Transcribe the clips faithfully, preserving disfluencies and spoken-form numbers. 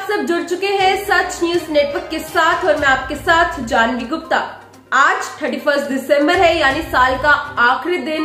आप सब जुड़ चुके हैं सच न्यूज नेटवर्क के साथ और मैं आपके साथ जानवी गुप्ता। आज इकतीस दिसंबर है यानी साल का आखिरी दिन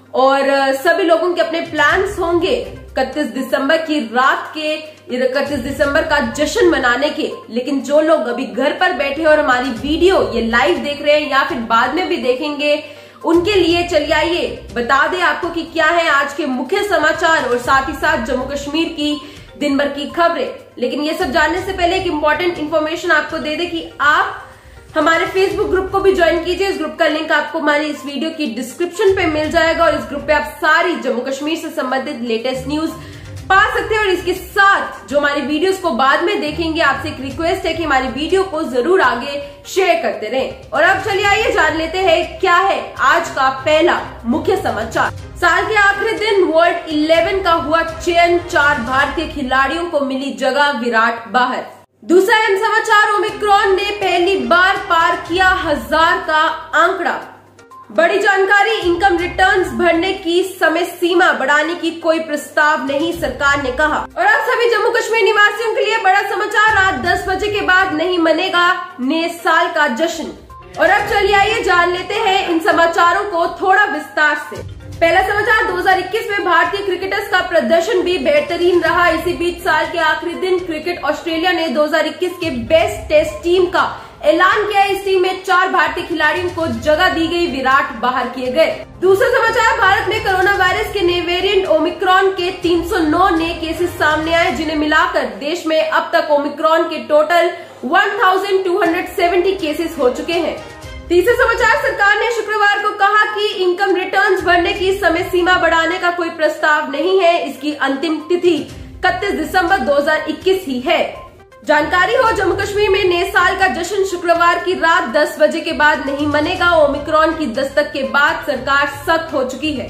और सभी लोगों के अपने प्लान्स होंगे इकतीस दिसंबर की रात के इकतीस दिसंबर का जश्न मनाने के। लेकिन जो लोग अभी घर पर बैठे और हमारी वीडियो ये लाइव देख रहे हैं या फिर बाद में भी देखेंगे, उनके लिए चलिए आइए बता दें आपको कि क्या है आज के मुख्य समाचार और साथ ही साथ जम्मू कश्मीर की दिन भर की खबरें। लेकिन ये सब जानने से पहले एक इम्पोर्टेंट इन्फॉर्मेशन आपको दे दे कि आप हमारे फेसबुक ग्रुप को भी ज्वाइन कीजिए। इस ग्रुप का लिंक आपको हमारी इस वीडियो की डिस्क्रिप्शन पे मिल जाएगा और इस ग्रुप पे आप सारी जम्मू कश्मीर से संबंधित लेटेस्ट न्यूज पा सकते हैं। और इसके साथ जो हमारी वीडियोस को बाद में देखेंगे, आपसे एक रिक्वेस्ट है कि हमारी वीडियो को जरूर आगे शेयर करते रहें। और अब चलिए आइए जान लेते हैं क्या है आज का पहला मुख्य समाचार। साल के आखिरी दिन वर्ल्ड इलेवन का हुआ चयन, चार भारतीय खिलाड़ियों को मिली जगह, विराट बाहर। दूसरा अहम समाचार, ओमिक्रॉन ने पहली बार पार किया हजार का आंकड़ा। बड़ी जानकारी, इनकम रिटर्न्स भरने की समय सीमा बढ़ाने की कोई प्रस्ताव नहीं, सरकार ने कहा। और अब सभी जम्मू कश्मीर निवासियों के लिए बड़ा समाचार, रात दस बजे के बाद नहीं मनेगा नए साल का जश्न। और अब चलिए आइए जान लेते हैं इन समाचारों को थोड़ा विस्तार से। पहला समाचार, दो हज़ार इक्कीस में भारतीय क्रिकेटर्स का प्रदर्शन भी बेहतरीन रहा। इसी बीच साल के आखिरी दिन क्रिकेट ऑस्ट्रेलिया ने दो हज़ार इक्कीस के बेस्ट टेस्ट टीम का ऐलान किया। इस टीम में चार भारतीय खिलाड़ियों को जगह दी गई, विराट बाहर किए गए। दूसरा समाचार, भारत में कोरोना वायरस के नए वेरिएंट ओमिक्रॉन के तीन सौ नौ नए केसेस सामने आए, जिन्हें मिलाकर देश में अब तक ओमिक्रॉन के टोटल एक हज़ार दो सौ सत्तर केसेस हो चुके हैं। तीसरा समाचार, सरकार ने शुक्रवार को कहा कि इनकम रिटर्न्स भरने की समय सीमा बढ़ाने का कोई प्रस्ताव नहीं है। इसकी अंतिम तिथि इकतीस दिसंबर दो हज़ार इक्कीस ही है। जानकारी हो, जम्मू कश्मीर में नए साल का जश्न शुक्रवार की रात दस बजे के बाद नहीं मनेगा। ओमिक्रॉन की दस्तक के बाद सरकार सख्त हो चुकी है।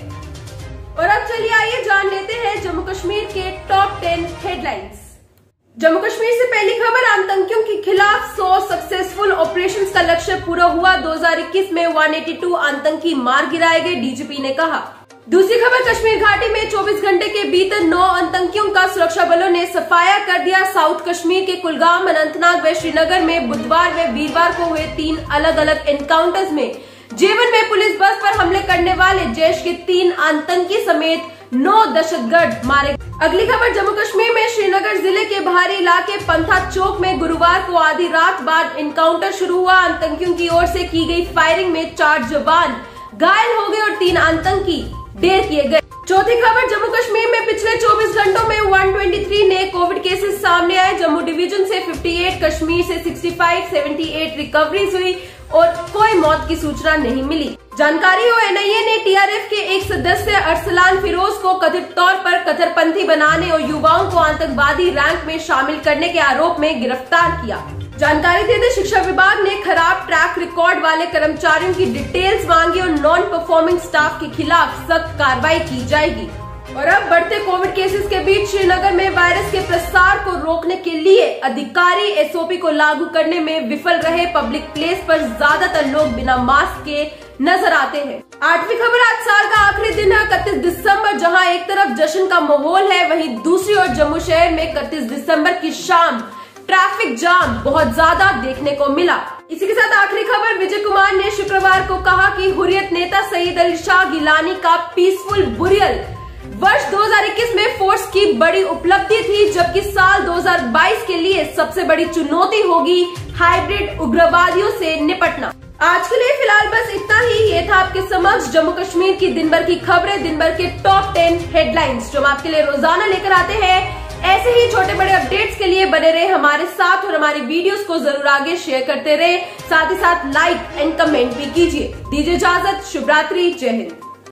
और अब चलिए आइए जान लेते हैं जम्मू कश्मीर के top ten headlines. Jammu Kashmir से पहली खबर, आतंकियों के खिलाफ सौ सक्सेसफुल ऑपरेशंस का लक्ष्य पूरा हुआ। दो हज़ार इक्कीस में एक सौ बयासी आतंकी मार गिराए गए, डीजीपी ने कहा। दूसरी खबर, कश्मीर घाटी में चौबीस घंटे के भीतर नौ आतंकियों का सुरक्षा बलों ने सफाया कर दिया। साउथ कश्मीर के कुलगाम, अनंतनाग व श्रीनगर में बुधवार व वीरवार को हुए तीन अलग अलग एनकाउंटर्स में जेवन में पुलिस बस पर हमले करने वाले जैश के तीन आतंकी समेत नौ दहशतगर्द मारे। अगली खबर, जम्मू कश्मीर में श्रीनगर जिले के बाहरी इलाके पंथा चौक में गुरुवार को आधी रात बाद एनकाउंटर शुरू हुआ। आतंकियों की ओर से की गई फायरिंग में चार जवान घायल हो गए और तीन आतंकी ढेर किए गए। चौथी खबर, जम्मू कश्मीर में पिछले चौबीस घंटों में एक सौ तेईस नए कोविड केसेस सामने आए। जम्मू डिवीजन से अट्ठावन, कश्मीर से पैंसठ, अठहत्तर रिकवरीज हुई और कोई मौत की सूचना नहीं मिली। जानकारी हो, एनआईए ने टीआरएफ के एक सदस्य अरसलान फिरोज को कथित तौर पर कट्टरपंथी बनाने और युवाओं को आतंकवादी रैंक में शामिल करने के आरोप में गिरफ्तार किया। जानकारी देते, शिक्षा विभाग ने खराब ट्रैक रिकॉर्ड वाले कर्मचारियों की डिटेल्स मांगी और नॉन परफॉर्मिंग स्टाफ के खिलाफ सख्त कार्रवाई की जाएगी। और अब बढ़ते कोविड केसेस के बीच श्रीनगर में वायरस के प्रसार को रोकने के लिए अधिकारी एसओपी को लागू करने में विफल रहे। पब्लिक प्लेस पर ज्यादातर लोग बिना मास्क के नजर आते हैं। आठवीं खबर, आज साल का आखिरी दिन है इकतीस दिसंबर। जहां एक तरफ जश्न का माहौल है, वहीं दूसरी ओर जम्मू शहर में इकतीस दिसंबर की शाम ट्रैफिक जाम बहुत ज्यादा देखने को मिला। इसी के साथ आखिरी खबर, विजय कुमार ने शुक्रवार को कहा कि हुर्रियत नेता सईद अली शाह गिलानी का पीसफुल बुरियल वर्ष दो हज़ार इक्कीस में फोर्स की बड़ी उपलब्धि थी, जबकि साल दो हज़ार बाईस के लिए सबसे बड़ी चुनौती होगी हाइब्रिड उग्रवादियों से निपटना। आज के लिए फिलहाल बस इतना ही। ये था आपके समक्ष जम्मू कश्मीर की दिन भर की खबरें, दिन भर के टॉप टेन हेडलाइंस जो हम आपके लिए रोजाना लेकर आते हैं। ऐसे ही छोटे बड़े अपडेट्स के लिए बने रहे हमारे साथ और हमारी वीडियोस को जरूर आगे शेयर करते रहे। साथ ही साथ लाइक एंड कमेंट भी कीजिए। दीजिए इजाजत, शुभ रात्रि, जय हिंद।